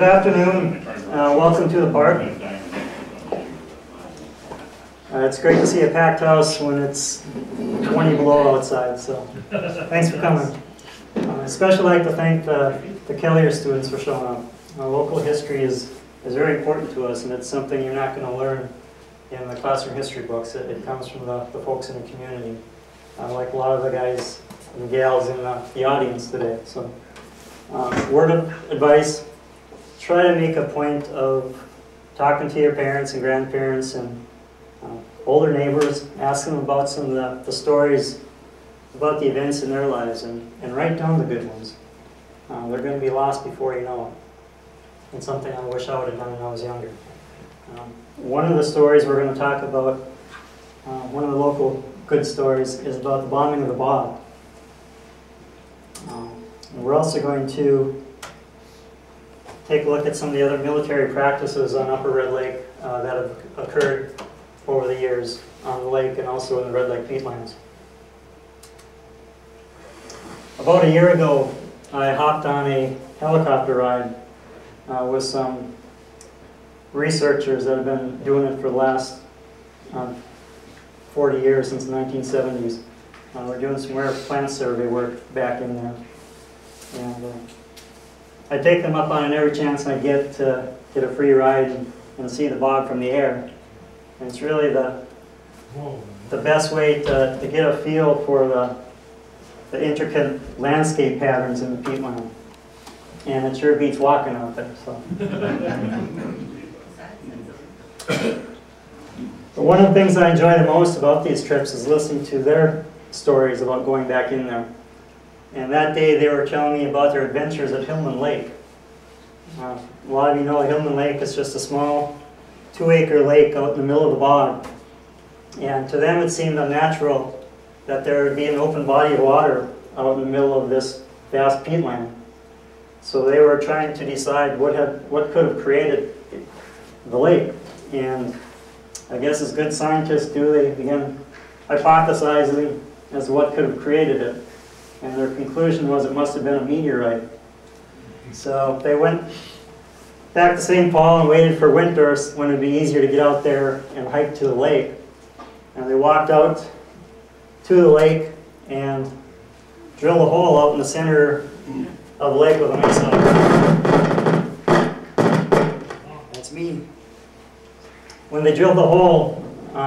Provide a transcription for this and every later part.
Good afternoon. Welcome to the park. It's great to see a packed house when it's 20 below outside, so thanks for coming. I'd especially like to thank the Kellier students for showing up. Local history is very important to us, and it's something you're not going to learn in the classroom history books. It comes from the folks in the community, like a lot of the guys and gals in the audience today. So, word of advice, try to make a point of talking to your parents and grandparents and older neighbors, ask them about some of the stories about the events in their lives, and write down the good ones. They're going to be lost before you know it. It's something I wish I would have done when I was younger. One of the stories we're going to talk about, one of the local good stories, is about the bombing of the Bog. And we're also going to take a look at some of the other military practices on Upper Red Lake that have occurred over the years on the lake and also in the Red Lake peatlands. About a year ago, I hopped on a helicopter ride with some researchers that have been doing it for the last 40 years, since the 1970s. We're doing some rare plant survey work back in there. And I take them up on it every chance I get to get a free ride and see the bog from the air. And it's really the best way to get a feel for the intricate landscape patterns in the peatland. And it sure beats walking out there. So. But one of the things I enjoy the most about these trips is listening to their stories about going back in there. And that day they were telling me about their adventures at Hillman Lake. A lot of you know Hillman Lake is just a small 2-acre lake out in the middle of the bog. And to them it seemed unnatural that there would be an open body of water out in the middle of this vast peatland. So they were trying to decide what could have created the lake. And I guess as good scientists do, they began hypothesizing as to what could have created it. And their conclusion was it must have been a meteorite. So they went back to St. Paul and waited for winter when it would be easier to get out there and hike to the lake. And they walked out to the lake and drilled a hole out in the center of the lake with a mason. That's me. When they drilled the hole,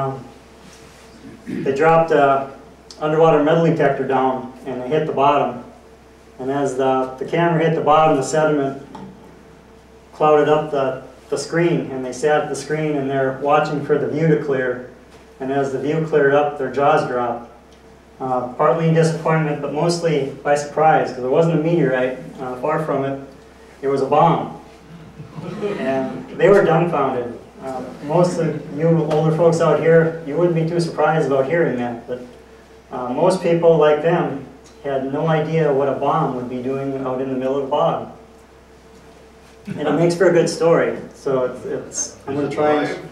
they dropped an underwater metal detector down and it hit the bottom. And as the camera hit the bottom, the sediment clouded up the screen, and they sat at the screen and they're watching for the view to clear. And as the view cleared up, their jaws dropped. Partly in disappointment, but mostly by surprise, because it wasn't a meteorite. Far from it. It was a bomb. And they were dumbfounded. Most of you older folks out here, you wouldn't be too surprised about hearing that, but most people like them had no idea what a bomb would be doing out in the middle of the bog. And it makes for a good story, so I'm going to try and...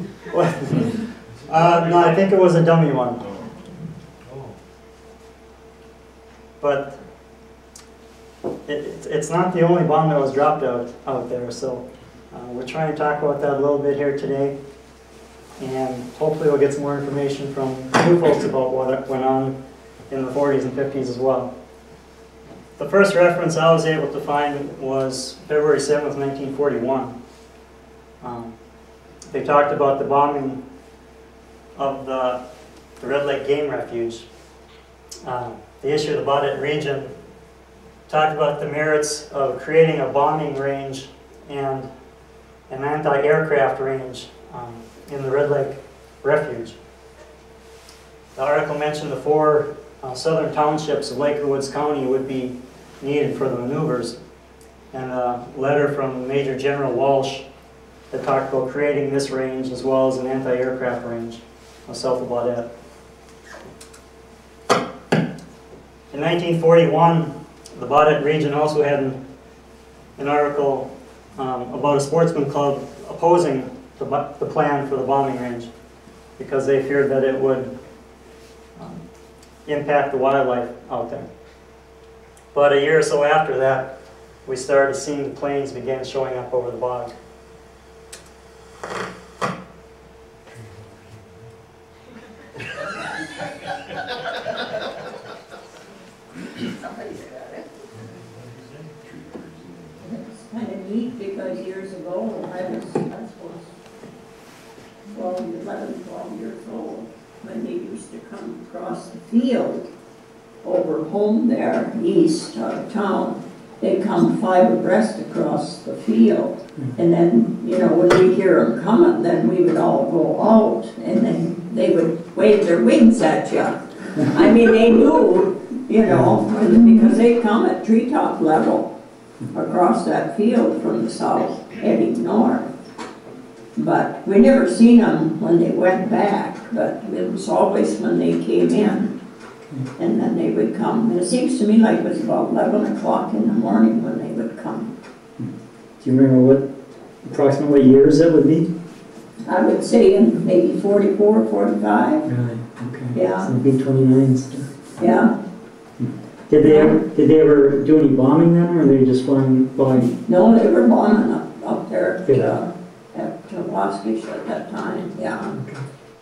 no, I think it was a dummy one. But it's not the only bomb that was dropped out there, so we're trying to talk about that a little bit here today. And hopefully we'll get some more information from you folks about what went on in the 40s and 50s as well. The first reference I was able to find was February 7th, 1941. They talked about the bombing of the Red Lake Game Refuge. The issue of the Baudette region talked about the merits of creating a bombing range and an anti-aircraft range in the Red Lake Refuge. The article mentioned the 4 southern townships of Lake Woods County would be needed for the maneuvers, and a letter from Major General Walsh that talked about creating this range as well as an anti-aircraft range south of Baudette. In 1941, the Baudette region also had an article about a sportsman club opposing the plan for the bombing range because they feared that it would impact the wildlife out there. But a year or so after that, we started seeing the planes begin showing up over the bog. Somebody's got it. It's kind of neat because years ago, I suppose, 12 years old, when they used to come across the field over home there, east of town. They'd come 5 abreast across the field. And then, you know, when we hear them coming, then we would all go out, and then they would wave their wings at you. I mean, they knew, you know, because they come at treetop level across that field from the south heading north. But we never seen them when they went back, but it was always when they came in. And then they would come. And it seems to me like it was about 11 o'clock in the morning when they would come. Do you remember what approximately years that would be? I would say in maybe 44, 45. Really? Okay. Yeah. So B-29s. Yeah. Did they ever do any bombing then, or were they just flying by? No, they were bombing up there Yeah. at Waskish at that time. Yeah. Okay.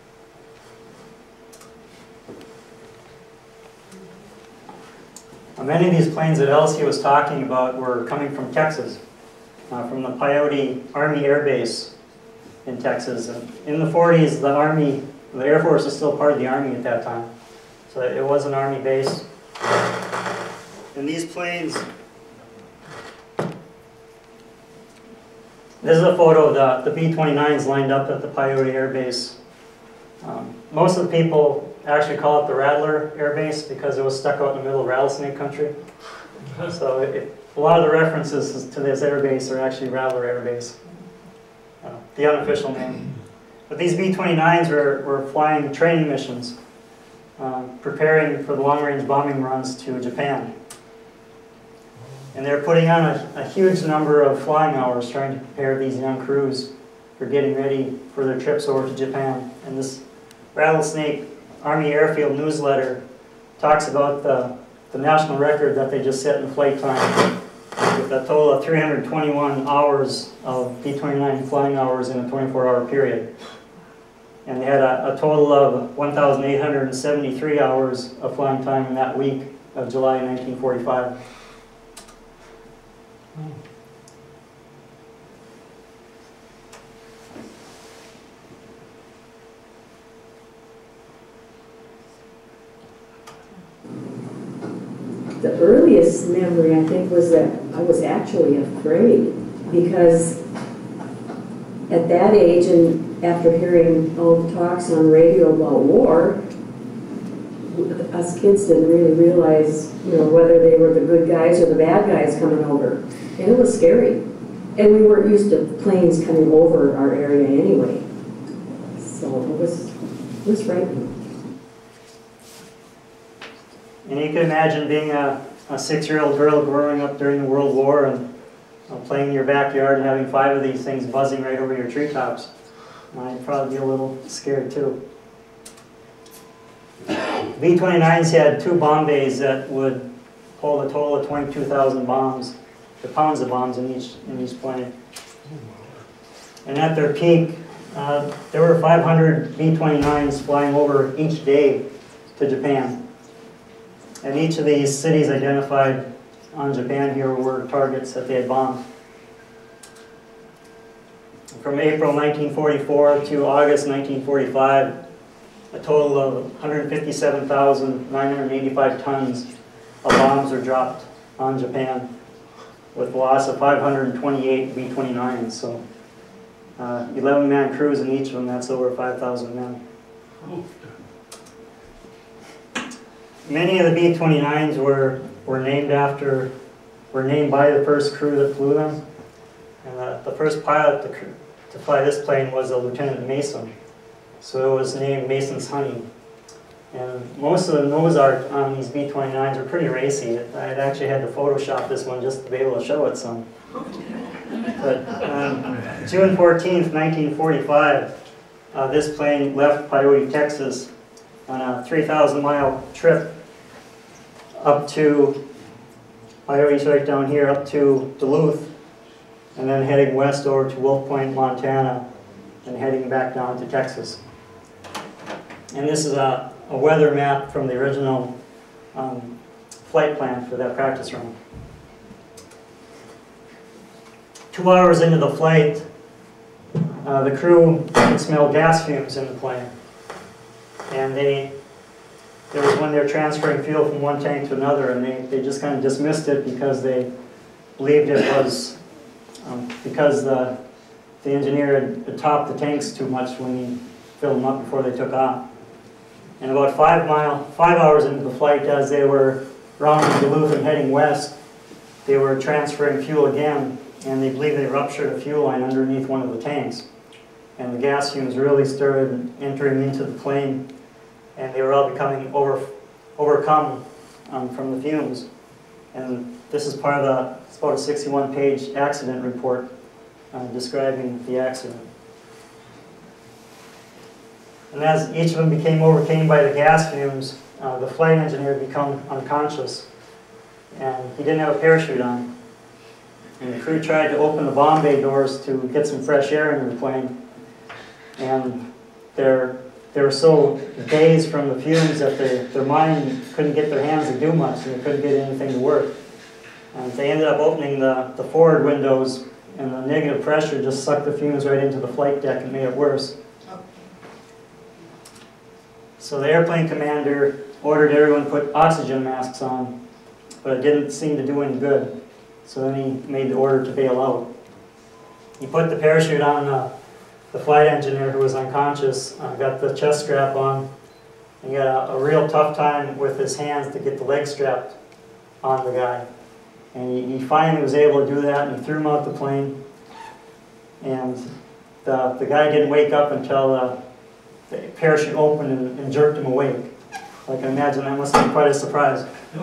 Many of these planes that Elsie was talking about were coming from Texas, from the Peyote Army Air Base in Texas. And in the 40s, the Air Force was still part of the Army at that time. So it was an Army base. And these planes, this is a photo of the B-29s lined up at the Peyote Air Base. Most of the people actually call it the Rattler Air Base because it was stuck out in the middle of rattlesnake country. So a lot of the references to this air base are actually Rattler Air Base, the unofficial name. But these B-29s were flying training missions, preparing for the long-range bombing runs to Japan. And they're putting on a huge number of flying hours trying to prepare these young crews for getting ready for their trips over to Japan. And this Rattlesnake Army Airfield newsletter talks about the national record that they just set in flight time, with a total of 321 hours of B-29 flying hours in a 24-hour period. And they had a total of 1,873 hours of flying time in that week of July 1945. The earliest memory, I think, was that I was actually afraid, because at that age, and after hearing all the talks on radio about war, us kids didn't really realize, you know, whether they were the good guys or the bad guys coming over. And it was scary. And we weren't used to planes coming over our area anyway. So it was frightening. And you can imagine being a 6-year-old girl growing up during the World War and playing in your backyard and having 5 of these things buzzing right over your treetops. You'd probably be a little scared too. B-29s had 2 bomb bays that would hold a total of 22,000 bombs, the pounds of bombs in each plane. And at their peak, there were 500 B-29s flying over each day to Japan. And each of these cities identified on Japan here were targets that they had bombed. From April 1944 to August 1945, a total of 157,985 tons of bombs were dropped on Japan, with the loss of 528 B-29s. So 11-man crews in each of them, that's over 5,000 men. Many of the B-29s were named by the first crew that flew them. And the first pilot to fly this plane was a Lieutenant Mason. So it was named Mason's Honey. And most of the nose art on these B-29s are pretty racy. I had actually had to Photoshop this one just to be able to show it some. But June 14th, 1945, this plane left Peyote, Texas on a 3,000-mile trip up to highways right down here up to Duluth, and then heading west over to Wolf Point, Montana, and heading back down to Texas. And this is a weather map from the original flight plan for that practice run. 2 hours into the flight, the crew could smell gas fumes in the plane. And there was when they were transferring fuel from one tank to another, and they just kind of dismissed it because they believed it was because the engineer had topped the tanks too much when he filled them up before they took off. And about 5 hours into the flight, as they were rounding Duluth and heading west, they were transferring fuel again, and they believe they ruptured a fuel line underneath one of the tanks. And the gas fumes really started entering into the plane, and they were all becoming overcome from the fumes. And this is part of it's about a 61-page accident report describing the accident. And as each of them overcame by the gas fumes, the flight engineer had become unconscious, and he didn't have a parachute on. And the crew tried to open the bomb bay doors to get some fresh air into the plane, and they were so dazed from the fumes that their mind couldn't get their hands to do much, and they couldn't get anything to work. And they ended up opening the forward windows, and the negative pressure just sucked the fumes right into the flight deck and made it worse. So the airplane commander ordered everyone to put oxygen masks on, but it didn't seem to do any good. So then he made the order to bail out. He put the parachute on the flight engineer, who was unconscious, got the chest strap on, and he had a real tough time with his hands to get the leg strapped on the guy. And he finally was able to do that, and he threw him out the plane. And the guy didn't wake up until the parachute opened and jerked him awake. I can imagine that must have been quite a surprise.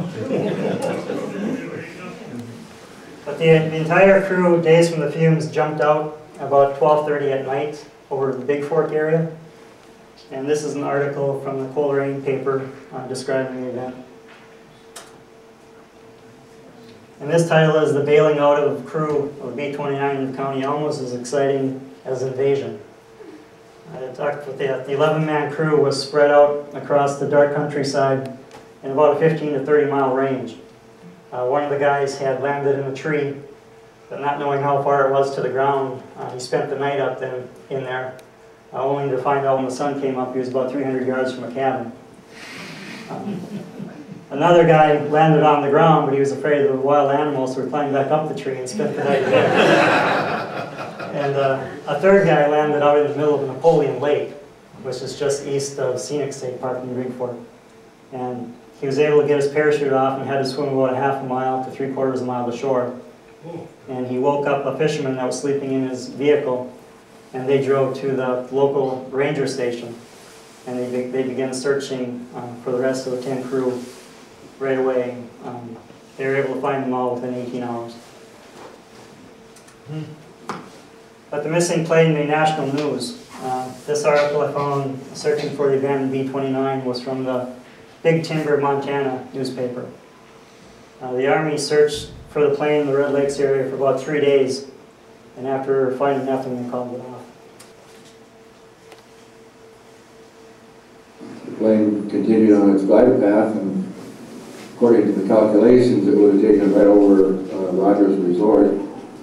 But the entire crew, dazed from the fumes, jumped out about 12:30 at night over the Big Fork area. And this is an article from the Coleraine paper describing the event. And this title is "The Bailing Out of Crew of B-29 in the County Almost as Exciting as Invasion." I talked with the 11-man crew was spread out across the dark countryside in about a 15 to 30 mile range. One of the guys had landed in a tree, but not knowing how far it was to the ground, he spent the night up in there, only to find out when the sun came up he was about 300 yards from a cabin. Another guy landed on the ground, but he was afraid of the wild animals, so he climbed back up the tree and spent the night there. And a third guy landed out in the middle of Napoleon Lake, which is just east of Scenic State Park in Big Fork. And he was able to get his parachute off and had to swim about a half a mile to 3/4 of a mile to shore. And he woke up a fisherman that was sleeping in his vehicle, and they drove to the local ranger station. And they began searching for the rest of the 10 crew right away. They were able to find them all within 18 hours. But the missing plane made national news. This article I found searching for the event in B-29 was from the Big Timber, Montana newspaper. The Army searched for the plane in the Red Lakes area for about 3 days, and after finding nothing, they called it off. The plane continued on its glide path, and according to the calculations, it would have taken right over Rogers Resort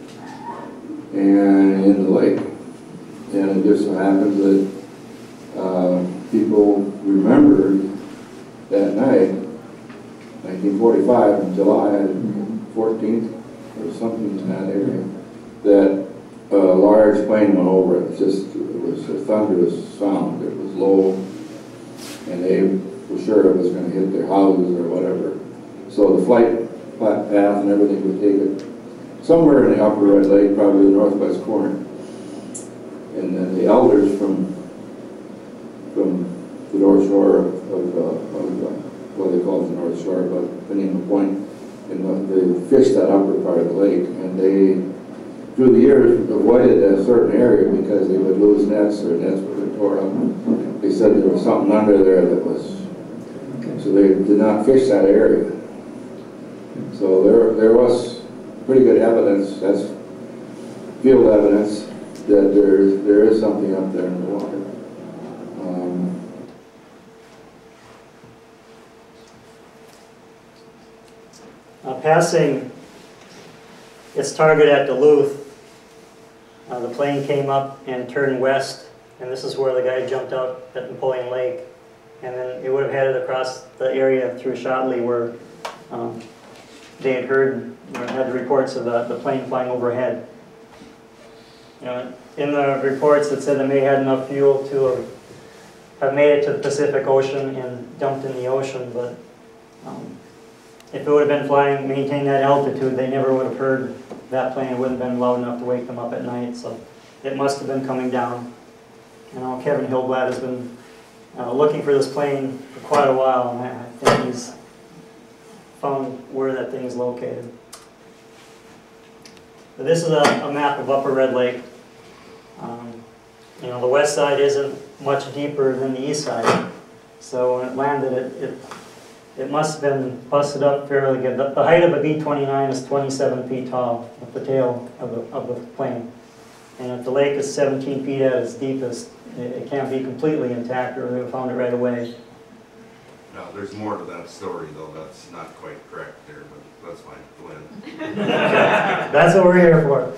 and in the lake. And it just so happens that people remembered that night, 1945, in July 14th, or something in that area, that a large plane went over it. It was a thunderous sound. It was low, and they were sure it was going to hit their houses or whatever. So the flight path and everything would take it somewhere in the upper Red Lake, probably the northwest corner. And then the elders from the north shore of what they call it the north shore, but Panema Point, and they fished that upper part of the lake, and they, through the years, avoided a certain area because they would lose nets, or nets would be torn up. They said there was something under there that was, so they did not fish that area. So there was pretty good evidence, that's field evidence, that there is something up there in the water. Passing its target at Duluth, the plane came up and turned west, and this is where the guy jumped out at Napoleon Lake, and then it would have headed across the area through Shotley where they had heard, had the reports of the plane flying overhead. In the reports it said it may have had enough fuel to have made it to the Pacific Ocean and dumped in the ocean, but if it would have been flying, maintaining that altitude, they never would have heard that plane. It wouldn't have been loud enough to wake them up at night, so it must have been coming down. Kevin Hillblad has been looking for this plane for quite a while, and I think he's found where that thing is located. But this is a map of Upper Red Lake. The west side isn't much deeper than the east side, so when it landed, it must have been busted up fairly good. The height of a B-29 is 27 feet tall at the tail of the plane. And if the lake is 17 feet at its deepest, it can't be completely intact, or they would have found it right away. No, there's more to that story, though. That's not quite correct there, but that's fine. Go ahead. That's what we're here for.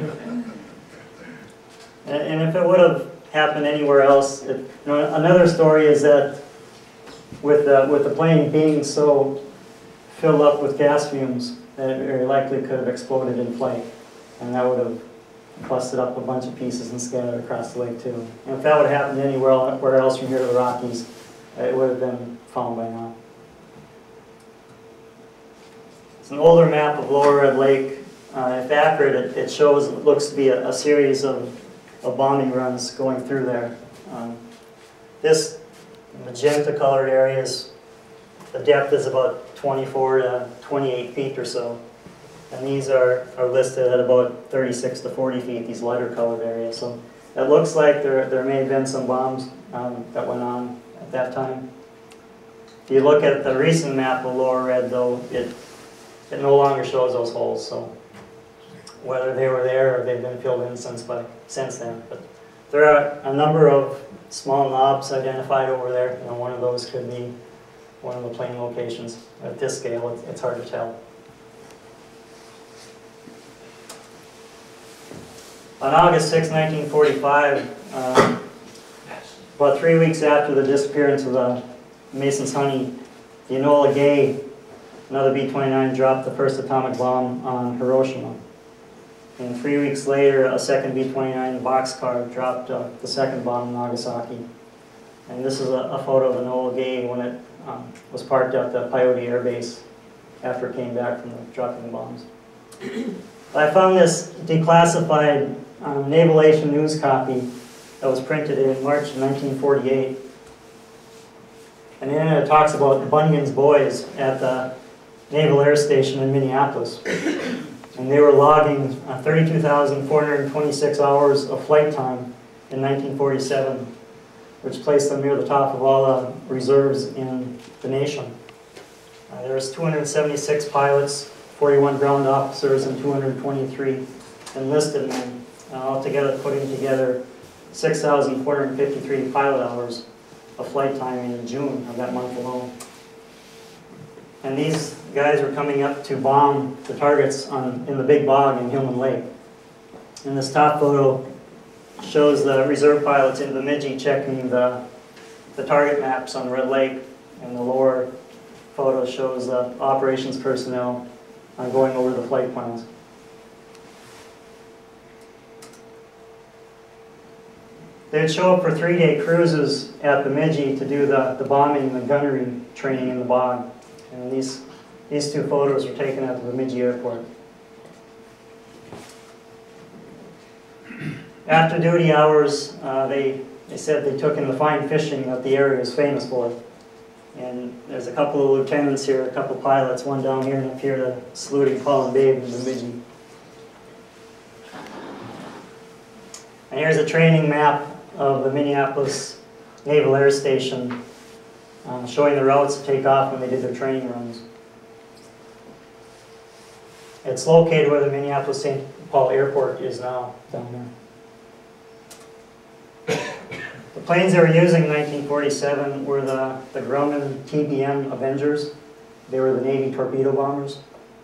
And if it would have happened anywhere else, another story is that with the plane being so filled up with gas fumes, that it very likely could have exploded in flight, and that would have busted up a bunch of pieces and scattered across the lake too. And if that would have happened anywhere else from here to the Rockies, it would have been found by now. It's an older map of Lower Red Lake. If accurate, it looks to be a series of bombing runs going through there. This magenta colored areas, the depth is about 24 to 28 feet or so. And these are listed at about 36 to 40 feet, these lighter colored areas. So it looks like there may have been some bombs that went on at that time. If you look at the recent map of Lower Red, though, it no longer shows those holes. So whether they were there or they've been filled in since then. But there are a number of small knobs identified over there. One of those could be one of the plane locations. At this scale, it's hard to tell. On August 6, 1945, about 3 weeks after the disappearance of the Mason's Honey, the Enola Gay, another B-29, dropped the first atomic bomb on Hiroshima. And 3 weeks later, a second B-29 boxcar dropped the second bomb in Nagasaki. And this is a photo of the Enola Gay when it was parked at the Peyote Air Base after it came back from dropping the bombs. I found this declassified Naval Aviation News copy that was printed in March of 1948. And in it talks about Bunyan's boys at the Naval Air Station in Minneapolis. And they were logging 32,426 hours of flight time in 1947, which placed them near the top of all the reserves in the nation. There was 276 pilots, 41 ground officers, and 223 enlisted men, altogether putting together 6,453 pilot hours of flight time in June of that month alone. And these guys were coming up to bomb the targets in the Big Bog in Hillman Lake. And this top photo shows the reserve pilots in Bemidji checking the target maps on Red Lake, and the lower photo shows the operations personnel going over the flight plans. They'd show up for 3-day cruises at Bemidji to do the bombing and the gunnery training in the bog. And these two photos were taken at the Bemidji airport. After duty hours, they said they took in the fine fishing that the area is famous for. And there's a couple of lieutenants here, a couple pilots, one down here and up here, the saluting Paul and Babe in Bemidji. And here's a training map of the Minneapolis Naval Air Station, showing the routes to take off when they did their training runs. It's located where the Minneapolis-St. Paul Airport is now, down there. The planes they were using in 1947 were the Grumman TBM Avengers. They were the Navy torpedo bombers.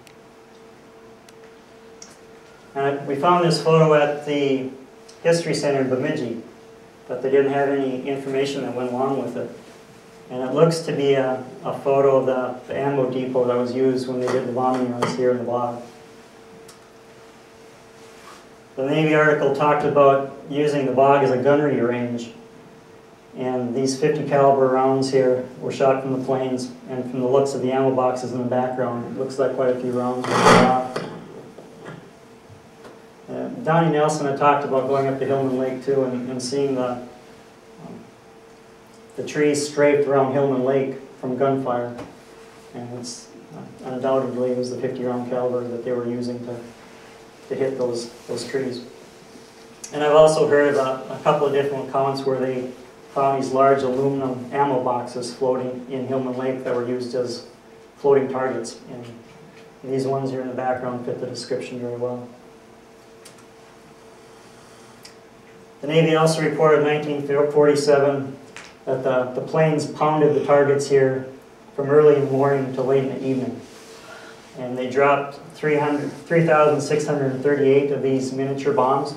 And we found this photo at the History Center in Bemidji, but they didn't have any information that went along with it. And it looks to be a photo of the ammo depot that was used when they did the bombing runs here in the Bog. The Navy article talked about using the Bog as a gunnery range. And these 50 caliber rounds here were shot from the planes, and from the looks of the ammo boxes in the background, it looks like quite a few rounds were shot. Donnie Nelson had talked about going up to Hillman Lake too and seeing the trees strafed around Hillman Lake from gunfire. And it's undoubtedly it was the 50 round caliber that they were using to hit those trees. And I've also heard about a couple of different accounts where they found these large aluminum ammo boxes floating in Hillman Lake that were used as floating targets. And these ones here in the background fit the description very well. The Navy also reported in 1947 that the planes pounded the targets here from early in the morning to late in the evening. And they dropped 3,638 of these miniature bombs.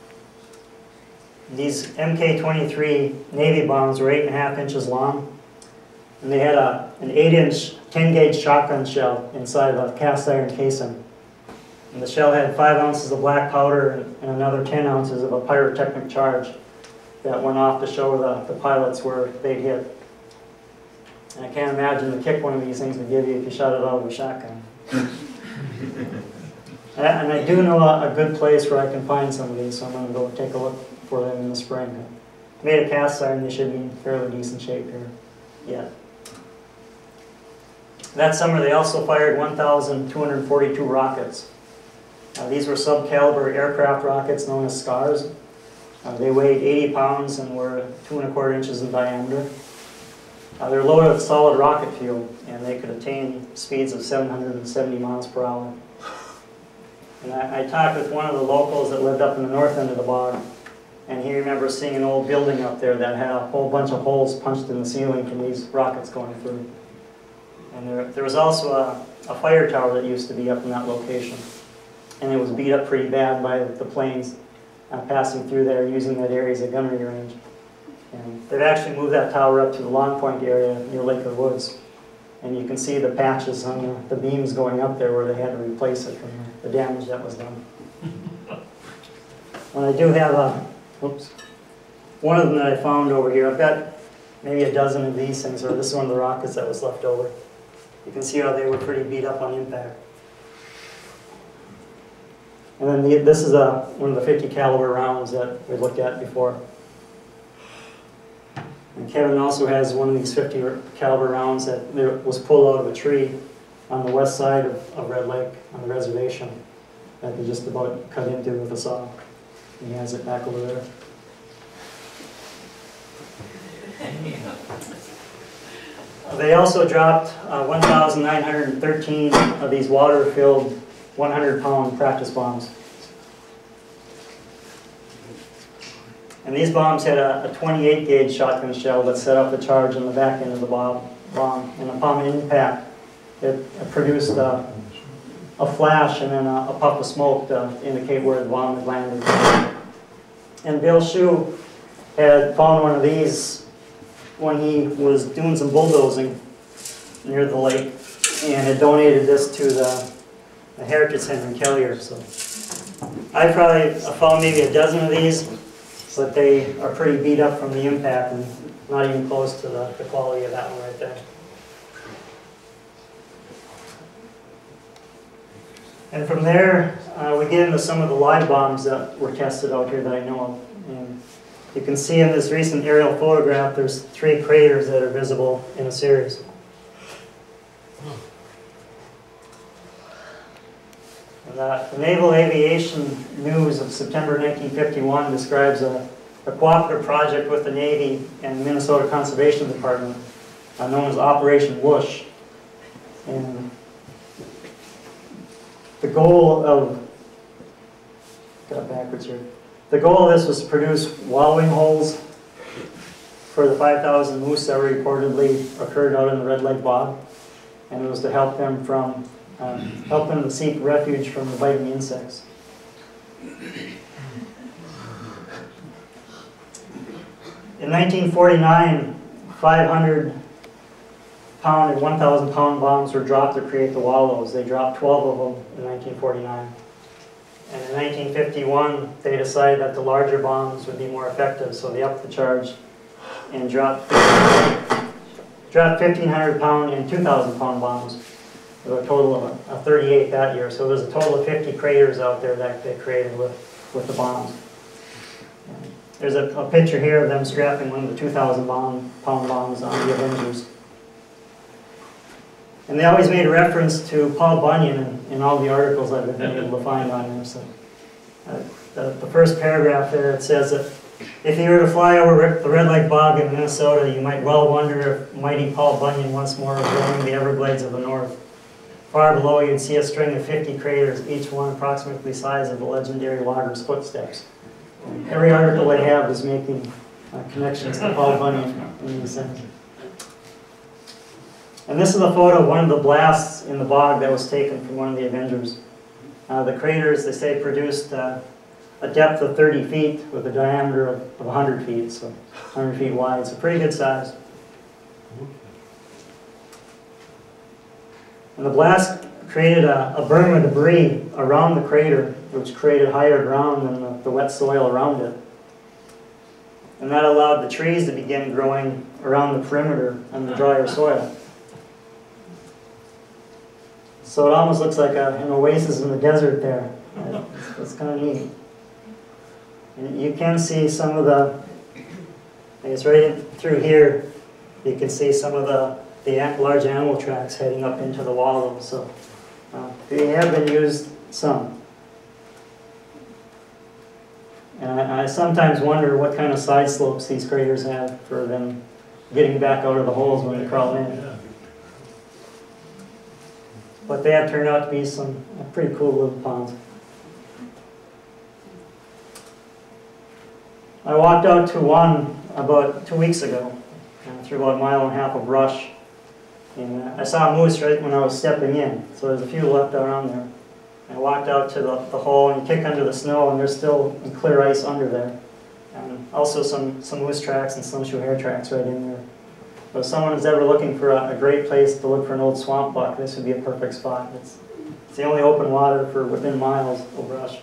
These MK-23 Navy bombs were 8.5 inches long, and they had an 8-inch 10-gauge shotgun shell inside of a cast iron casing. And the shell had 5 ounces of black powder and another 10 ounces of a pyrotechnic charge that went off to show the pilots where they'd hit. And I can't imagine the kick one of these things would give you if you shot it out of a shotgun. And I do know a good place where I can find some of these, so I'm going to go take a look for them in the spring. Made of cast iron, they should be in fairly decent shape here yet. That summer they also fired 1,242 rockets. These were sub-caliber aircraft rockets known as SCARs. They weighed 80 pounds and were 2¼ inches in diameter. They're loaded with solid rocket fuel, and they could attain speeds of 770 miles per hour. And I talked with one of the locals that lived up in the north end of the Bog, and he remembers seeing an old building up there that had a whole bunch of holes punched in the ceiling from these rockets going through. And there was also a fire tower that used to be up in that location. And it was beat up pretty bad by the planes passing through there, using that area as a gunnery range. And they've actually moved that tower up to the Long Point area near Lake of the Woods. And you can see the patches on the beams going up there where they had to replace it from the damage that was done. And I do have one of them that I found over here. I've got maybe a dozen of these things, or this is one of the rockets that was left over. You can see how they were pretty beat up on impact. And then this is one of the 50 caliber rounds that we looked at before. And Kevin also has one of these 50 caliber rounds that was pulled out of a tree on the west side of Red Lake on the reservation that they just about cut into with a saw. And he has it back over there. They also dropped 1,913 of these water-filled 100-pound practice bombs. And these bombs had a 28-gauge shotgun shell that set up the charge on the back end of the bomb. And upon impact, it produced a flash and then a puff of smoke to indicate where the bomb had landed. And Bill Shue had found one of these when he was doing some bulldozing near the lake, and had donated this to the Heritage Center in Kelliher. So I probably found maybe a dozen of these, but they are pretty beat up from the impact and not even close to the quality of that one right there. And from there, we get into some of the live bombs that were tested out here that I know of. And you can see in this recent aerial photograph, there's 3 craters that are visible in a series. And the Naval Aviation News of September 1951 describes a cooperative project with the Navy and the Minnesota Conservation Department known as Operation Whoosh. And the goal of, got backwards here. The goal of this was to produce wallowing holes for the 5,000 moose that reportedly occurred out in the Red Lake Bog, and it was to help them to seek refuge from the biting insects. In 1949, 500-pound and 1,000-pound bombs were dropped to create the wallows. They dropped 12 of them in 1949. And in 1951, they decided that the larger bombs would be more effective, so they upped the charge and dropped 1,500-pound and 2,000-pound bombs. There were a total of 38 that year. So there's a total of 50 craters out there that they created with the bombs. There's a picture here of them strapping one of the 2,000-pound bombs on the Avengers. And they always made reference to Paul Bunyan in all the articles I've been able to find on him. So, the first paragraph there, it says that if you were to fly over the Red Lake Bog in Minnesota, you might well wonder if mighty Paul Bunyan once more was roaming the Everglades of the North. Far below, you'd see a string of 50 craters, each one approximately the size of the legendary logger's footsteps. And every article they have is making connections to Paul Bunyan in these things. And this is a photo of one of the blasts in the bog that was taken from one of the Avengers. The craters, they say, produced a depth of 30 feet with a diameter of 100 feet, so 100 feet wide, so pretty good size. And the blast created a berm of debris around the crater, which created higher ground than the wet soil around it. And that allowed the trees to begin growing around the perimeter and the drier soil. So it almost looks like an oasis in the desert there. It's kind of neat. And you can see some of the, I guess right through here, you can see some of the large animal tracks heading up into the wallows. So they have been used some. And I sometimes wonder what kind of side slopes these craters have for them getting back out of the holes when they crawl in. But they have turned out to be some pretty cool little ponds. I walked out to one about 2 weeks ago, through about a mile and a half of brush. And I saw a moose right when I was stepping in, so there's a few left around there. I walked out to the hole and kick under the snow, and there's still clear ice under there. And also some moose tracks and snowshoe hare tracks right in there. So if someone is ever looking for a great place to look for an old swamp buck, this would be a perfect spot. It's the only open water for within miles of brush.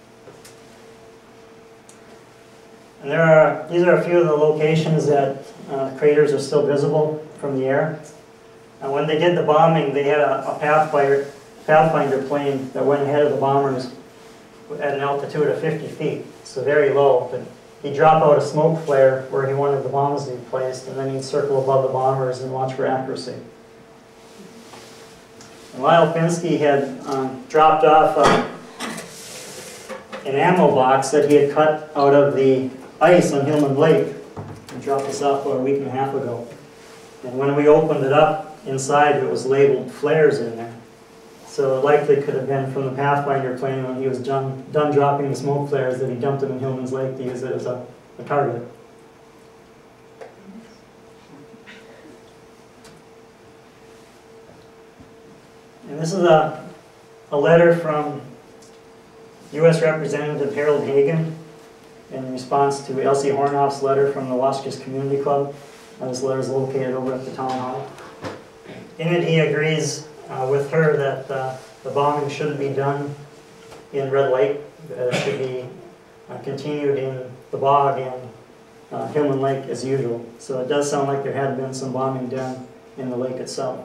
And these are a few of the locations that craters are still visible from the air. And when they did the bombing, they had a Pathfinder plane that went ahead of the bombers at an altitude of 50 feet, so very low. But he'd drop out a smoke flare where he wanted the bombs to be placed, and then he'd circle above the bombers and watch for accuracy. And Lyle Pinsky had dropped off an ammo box that he had cut out of the ice on Hillman Lake. He dropped this off about a week and a half ago. And when we opened it up, inside it was labeled flares in there. So it likely could have been from the Pathfinder plane when he was done dropping the smoke flares that he dumped them in Hillman's Lake to use it as a target. And this is a letter from U.S. Representative Harold Hagen in response to Elsie Hornof's letter from the Wascus Community Club. This letter is located over at the town hall. In it, he agrees with her that the bombing shouldn't be done in Red Lake, that it should be continued in the bog and Hillman Lake as usual. So it does sound like there had been some bombing done in the lake itself.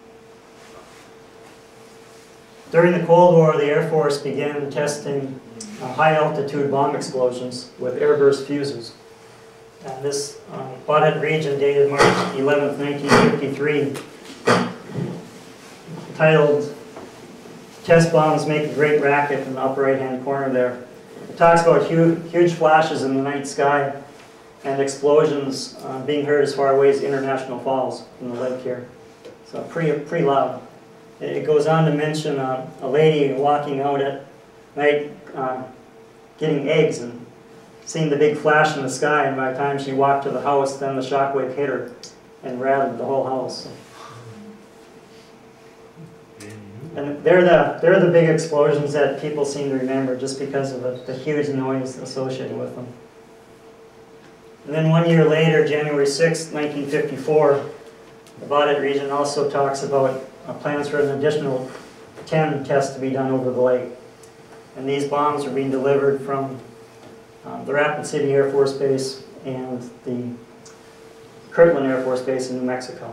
During the Cold War, the Air Force began testing high-altitude bomb explosions with airburst fuses. And this Butthead region dated March 11th, 1953, titled "Test Bombs Make a Great Racket" in the upper right-hand corner there. It talks about huge flashes in the night sky and explosions being heard as far away as International Falls in the lake here. So pretty loud. It goes on to mention a lady walking out at night getting eggs and seeing the big flash in the sky, and by the time she walked to the house, then the shockwave hit her and rattled the whole house. And they're the big explosions that people seem to remember just because of the huge noise associated with them. And then 1 year later, January 6, 1954, the Baudette region also talks about plans for an additional 10 tests to be done over the lake. And these bombs are being delivered from the Rapid City Air Force Base and the Kirtland Air Force Base in New Mexico.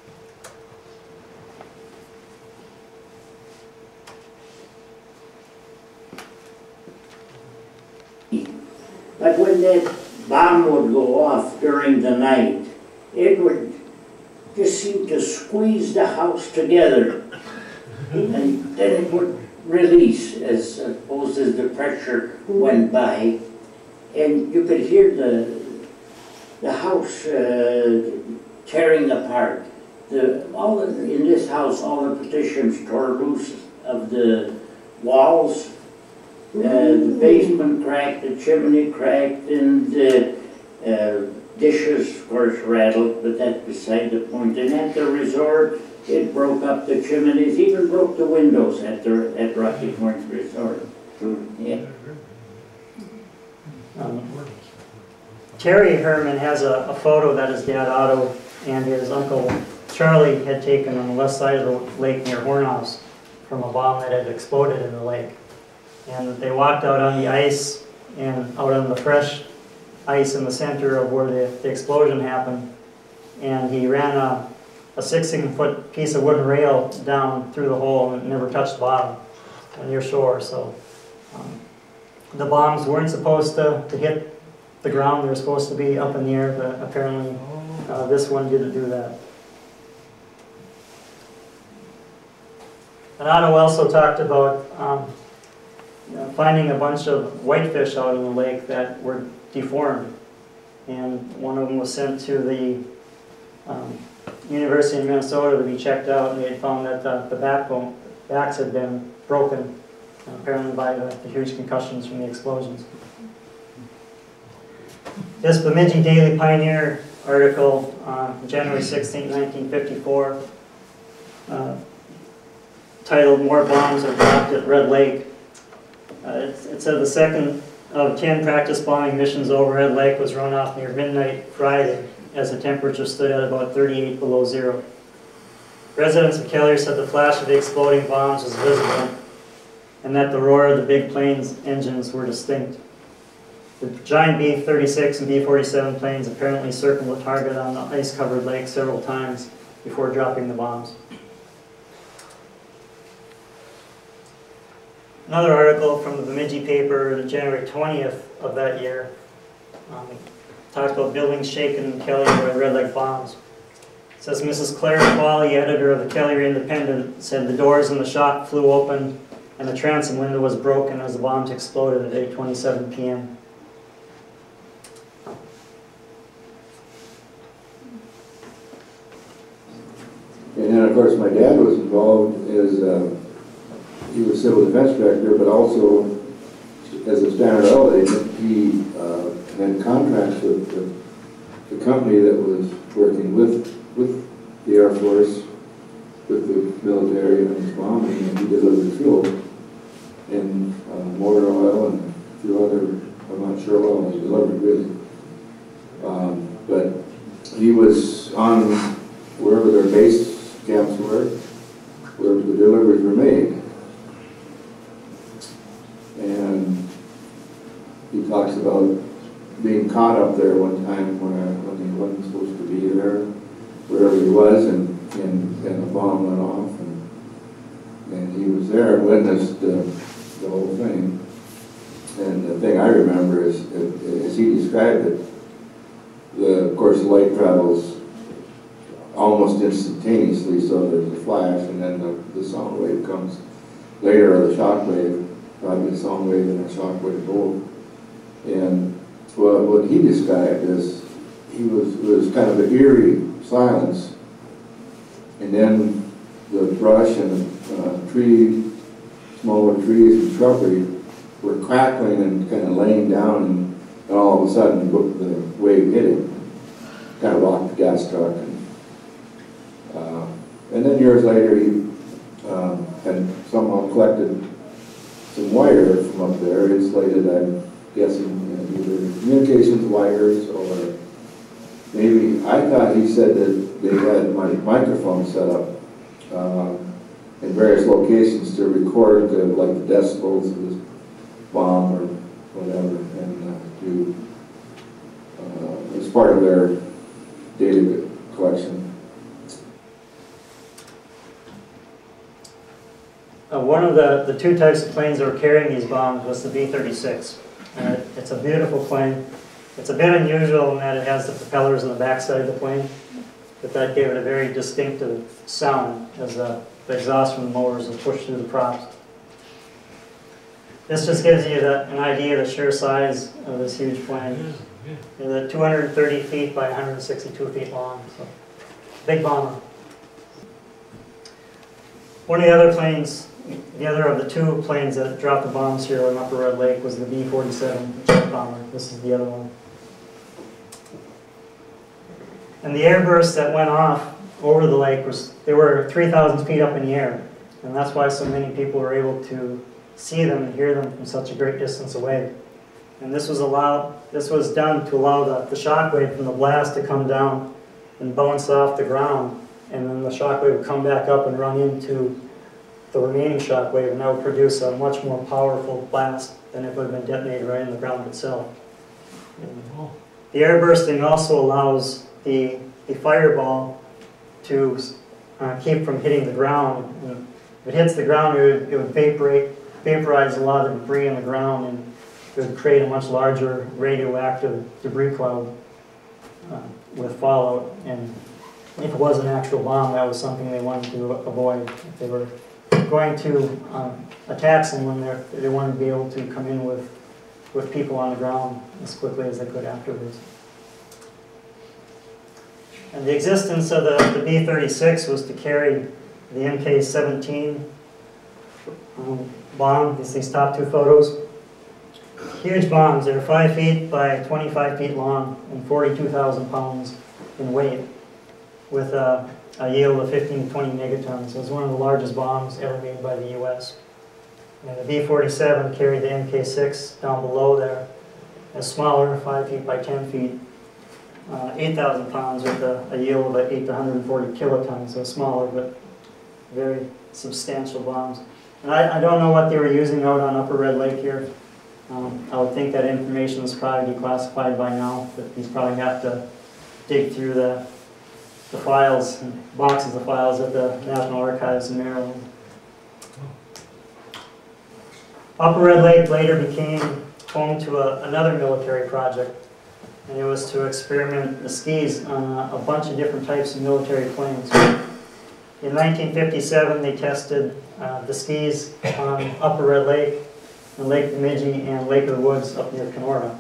But when that bomb would go off during the night, it would just seem to squeeze the house together. And then it would release as the pressure went by. And you could hear the house tearing apart. In this house, all the partitions tore loose of the walls. The basement cracked, the chimney cracked, and the dishes, of course, rattled, but that's beside the point. And at the resort, it broke up the chimneys, even broke the windows at Rocky Point Resort. Yeah. Terry Herman has a photo that his dad Otto and his uncle Charlie had taken on the west side of the lake near Hornofs from a bomb that had exploded in the lake. And they walked out on the ice and out on the fresh ice in the center of where the explosion happened. And he ran a 16-foot piece of wooden rail down through the hole and it never touched the bottom near shore. So the bombs weren't supposed to hit the ground. They were supposed to be up in the air, but apparently this one didn't do that. And Otto also talked about finding a bunch of whitefish out in the lake that were deformed. And one of them was sent to the University of Minnesota to be checked out, and they had found that the backs had been broken, apparently by the huge concussions from the explosions. This Bemidji Daily Pioneer article on January 16, 1954, titled "More Bombs Are Dropped at Red Lake." It said the second of 10 practice bombing missions over Red Lake was run off near midnight Friday as the temperature stood at about 38 below zero. Residents of Kelly said the flash of the exploding bombs was visible and that the roar of the big planes' engines were distinct. The giant B-36 and B-47 planes apparently circled the target on the ice-covered lake several times before dropping the bombs. Another article from the Bemidji paper, January 20th of that year, talks about buildings shaken in Kelly by Red Lake bombs. It says Mrs. Claire Qualley, editor of the Kelly Independent, said the doors in the shop flew open and the transom window was broken as the bombs exploded at 8:27 p.m. And then, of course, my dad was involved as he was civil defense director, but also as a standard oil agent, he had contracts with the company that was working with the Air Force, with the military and his bombing, and he delivered fuel and motor oil and a few other, I'm not sure what he delivered really. But he was on wherever their base camps were, where the deliveries were made. And he talks about being caught up there one time when he wasn't supposed to be there, wherever he was, and the bomb went off, and he was there and witnessed the whole thing. And the thing I remember is, as he described it, of course, the light travels almost instantaneously, so there's a flash, and then the sound wave comes later, or the shock wave, probably a sound wave and a shock wave both. And what he described is, it was kind of an eerie silence, and then the brush and smaller trees and shrubbery were crackling and kind of laying down, and all of a sudden the wave hit him, kind of rocked the gas truck. And then years later, he had somehow collected some wire from up there, insulated, I'm guessing, either communications wires or maybe, I thought he said that they had microphones set up in various locations to record like the decibels of this bomb or whatever, and as part of their data collection. One of the two types of planes that were carrying these bombs was the B-36. It's a beautiful plane. It's a bit unusual in that it has the propellers on the backside of the plane, but that gave it a very distinctive sound as the exhaust from the motors was pushed through the props. This just gives you an idea of the sheer size of this huge plane. It's 230 feet by 162 feet long, so big bomber. One of the other planes, the other of the two planes that dropped the bombs here on Upper Red Lake was the B-47 jet bomber. This is the other one. And the airbursts that went off over the lake they were 3,000 feet up in the air. And that's why so many people were able to see them and hear them from such a great distance away. And this was done to allow the shock wave from the blast to come down and bounce off the ground. And then the shock wave would come back up and run into the remaining shock wave, and that would produce a much more powerful blast than if it would have been detonated right in the ground itself. And the air bursting also allows the fireball to keep from hitting the ground. And if it hits the ground, it would vaporize a lot of debris on the ground, and it would create a much larger radioactive debris cloud with fallout. And if it was an actual bomb, that was something they wanted to avoid. If they were going to attack someone, they wanted to be able to come in with people on the ground as quickly as they could afterwards. And the existence of the B-36 was to carry the MK-17 bomb. These top two photos. Huge bombs. They're 5 feet by 25 feet long and 42,000 pounds in weight, with a yield of 15 to 20 megatons. So it's one of the largest bombs ever made by the U.S. And the B-47 carried the MK-6 down below there, a smaller, 5 feet by 10 feet, 8,000 pounds with a yield of 8 to 140 kilotons, so smaller but very substantial bombs. And I don't know what they were using out on Upper Red Lake here. I would think that information is probably declassified by now, but he's probably have to dig through the files, boxes of files at the National Archives in Maryland. Upper Red Lake later became home to another military project, and it was to experiment the skis on a bunch of different types of military planes. In 1957, they tested the skis on Upper Red Lake, and Lake Bemidji, and Lake of the Woods up near Kenora.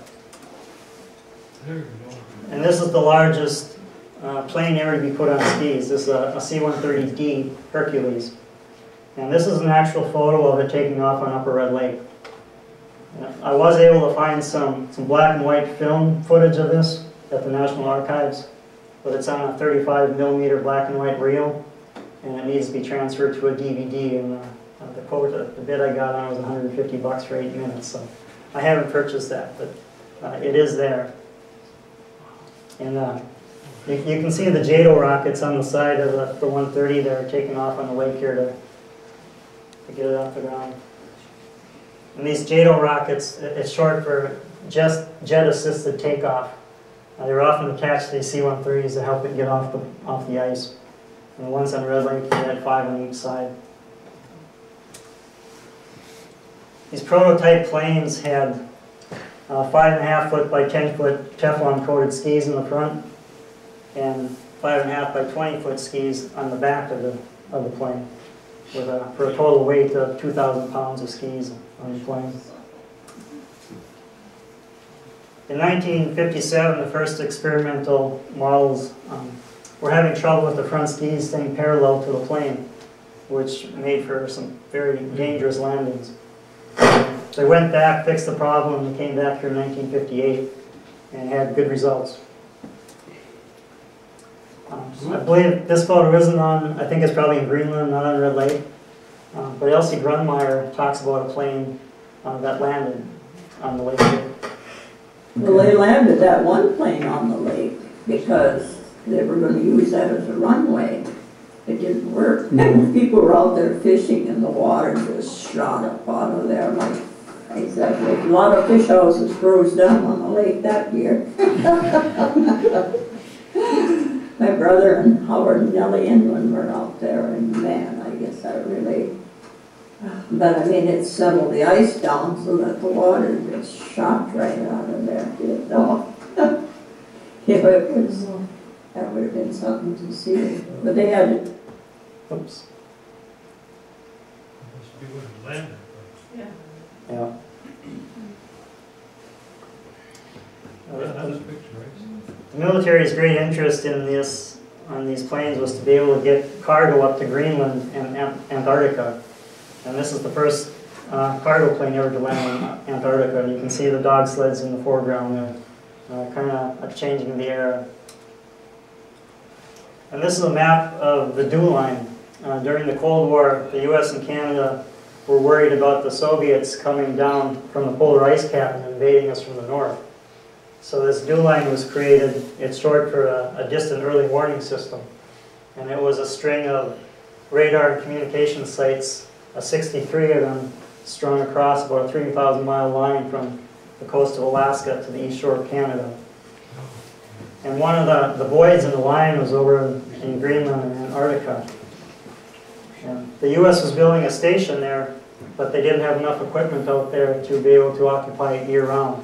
And this is the largest plane ever to be put on skis. This is a C-130D Hercules. And this is an actual photo of it taking off on Upper Red Lake. I was able to find some black and white film footage of this at the National Archives, but it's on a 35 millimeter black and white reel, and it needs to be transferred to a DVD. And the bid I got on it was $150 for 8 minutes, so I haven't purchased that, but it is there. And you can see the JATO rockets on the side of the 130 that are taking off on the lake here to get it off the ground. And these JATO rockets, it's short for just jet-assisted takeoff. They're often attached to these C-130s to help it get off the ice. And the ones on Red Lake, they had 5 on each side. These prototype planes had 5.5 foot by 10 foot Teflon coated skis in the front, and 5.5 by 20 foot skis on the back of the plane, for a total weight of 2,000 pounds of skis on the plane. In 1957, the first experimental models were having trouble with the front skis staying parallel to the plane. which made for some very dangerous landings. They went back, fixed the problem, and came back here in 1958 and had good results. I believe this photo isn't on, I think it's probably in Greenland, not on Red Lake. But Elsie Grunmeyer talks about a plane that landed on the lake here. Well, they landed that one plane on the lake because they were going to use that as a runway. It didn't work. People were out there fishing and the water just shot up out of there like exactly. A lot of fish houses froze down on the lake that year. My brother and Howard and Nellie Inland were out there, and man, I guess that really, but I mean, it settled the ice down so that the water just shot right out of there. You know? Yeah, it was, that would have been something to see. But they had, Oops. Must be where it landed. Yeah. Yeah, that's a picture, right? The military's great interest in this, on these planes, was to be able to get cargo up to Greenland and Antarctica. And this is the first cargo plane ever to land in Antarctica. And you can see the dog sleds in the foreground there, kind of a changing of the era. And this is a map of the dew line. During the Cold War, the US and Canada were worried about the Soviets coming down from the polar ice cap and invading us from the north. So this dew line was created. It's short for a distant early warning system. And it was a string of radar and communication sites, 63 of them strung across about a 3,000-mile line from the coast of Alaska to the east shore of Canada. And one of the voids in the line was over in Greenland and Antarctica. And the U.S. was building a station there, but they didn't have enough equipment out there to be able to occupy it year-round.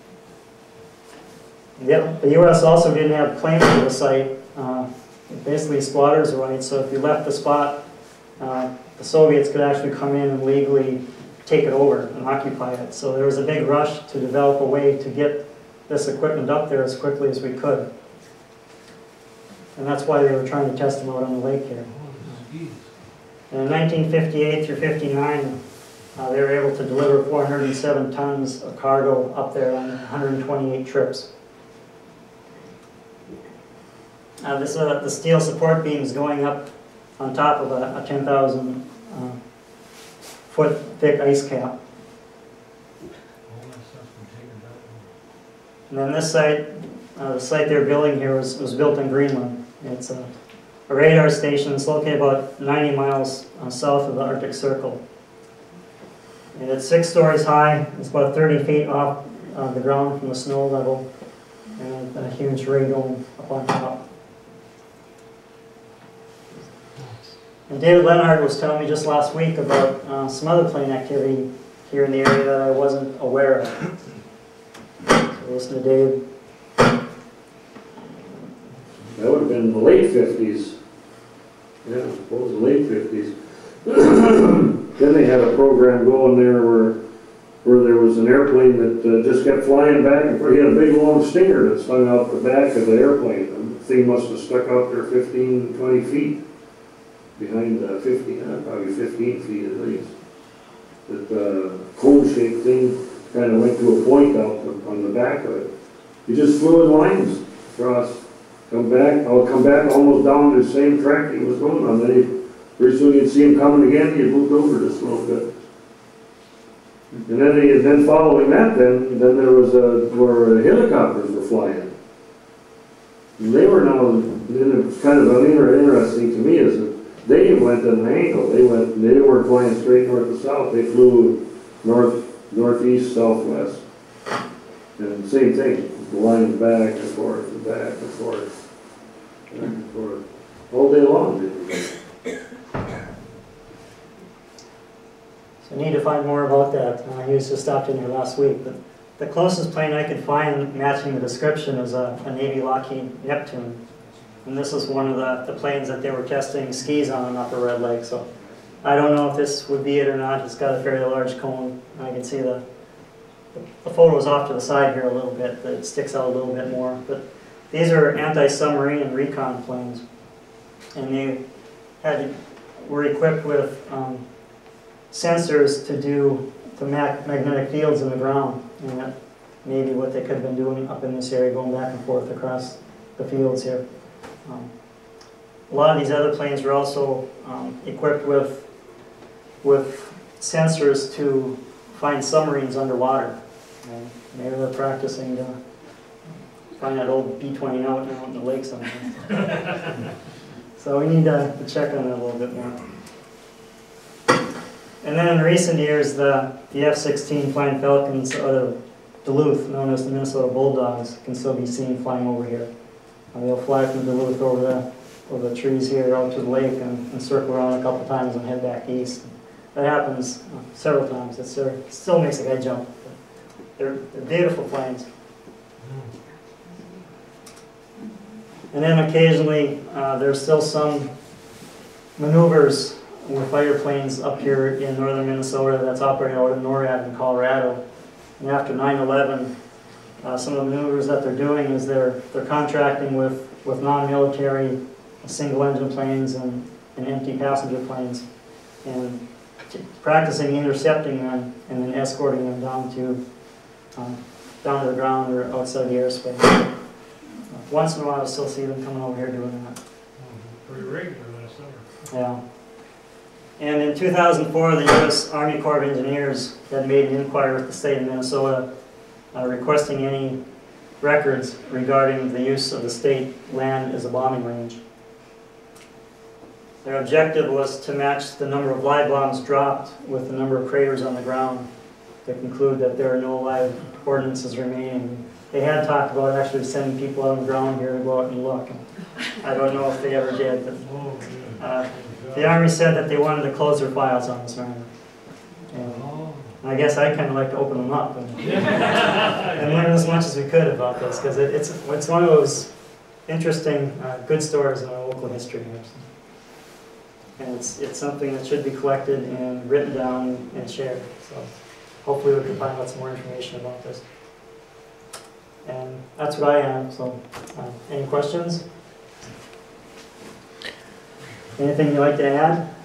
The U.S. also didn't have claims to the site, basically squatters' rights, so if you left the spot, the Soviets could actually come in and legally take it over and occupy it. So there was a big rush to develop a way to get this equipment up there as quickly as we could. And that's why they were trying to test them out on the lake here. And in 1958 through 59, they were able to deliver 407 tons of cargo up there on 128 trips. The steel support beams going up on top of a 10,000 foot thick ice cap. And then this site, the site they're building here was built in Greenland. It's a radar station. It's located about 90 miles south of the Arctic Circle. And it's 6 stories high. It's about 30 feet off the ground from the snow level. And a huge ray dome up on top. And David Lenhart was telling me just last week about some other plane activity here in the area that I wasn't aware of. So listen to Dave. That would have been in the late 50s. Yeah, I suppose the late 50s. Then they had a program going there where there was an airplane that just kept flying back and forth. He had a big long stinger that stung out the back of the airplane. And the thing must have stuck out there 15, 20 feet. Behind 50, probably 15 feet at least. That cone-shaped thing kind of went to a point out on the back of it. You just flew in lines across, come back almost down the same track he was going on. Then pretty soon you'd see him coming again, he'd moved over just a little bit. And then following that, then there was where helicopters were flying. And they were now, it's kind of interesting to me is that they went at an angle. They weren't flying straight north to south. They flew northeast, southwest. And same thing, the lines back and forth and back and forth, back and forth, all day long. So I need to find more about that. He was just stopped in here last week. But the closest plane I could find matching the description is a Navy Lockheed Neptune. And this is one of the planes that they were testing skis on Upper Red Lake. So I don't know if this would be it or not. It's got a fairly large cone. I can see the photo is off to the side here a little bit. It sticks out a little bit more. But these are anti-submarine and recon planes. And they had were equipped with sensors to map magnetic fields in the ground, and that may be what they could have been doing up in this area, going back and forth across the fields here. A lot of these other planes were also equipped with sensors to find submarines underwater. And maybe they're practicing to find that old B-20 out in the lake somewhere. So we need to check on that a little bit more. And then in recent years, the F-16 Flying Falcons out of Duluth, known as the Minnesota Bulldogs, can still be seen flying over here. They'll fly from Duluth over the trees here out to the lake and circle around a couple times and head back east. That happens several times. It still makes a guy jump. They're beautiful planes. And then occasionally there's still some maneuvers with fighter planes up here in northern Minnesota that's operating out of NORAD in Colorado. And after 9/11, some of the maneuvers that they're doing is they're contracting with non-military single-engine planes and empty passenger planes, and practicing intercepting them and then escorting them down to the ground or outside the airspace. Once in a while, I still see them coming over here doing that. Pretty regular last summer. Yeah. And in 2004, the U.S. Army Corps of Engineers had made an inquiry with the state of Minnesota requesting any records regarding the use of the state land as a bombing range. Their objective was to match the number of live bombs dropped with the number of craters on the ground to conclude that there are no live ordnances remaining. They had talked about actually sending people on the ground here to go out and look. I don't know if they ever did, but the Army said that they wanted to close their files on this matter. And I guess I kind of like to open them up and learn as much as we could about this, because it's one of those interesting, good stories in our local history here. And it's something that should be collected and written down and shared. So hopefully we can find out some more information about this. And that's what I have. So any questions? Anything you'd like to add?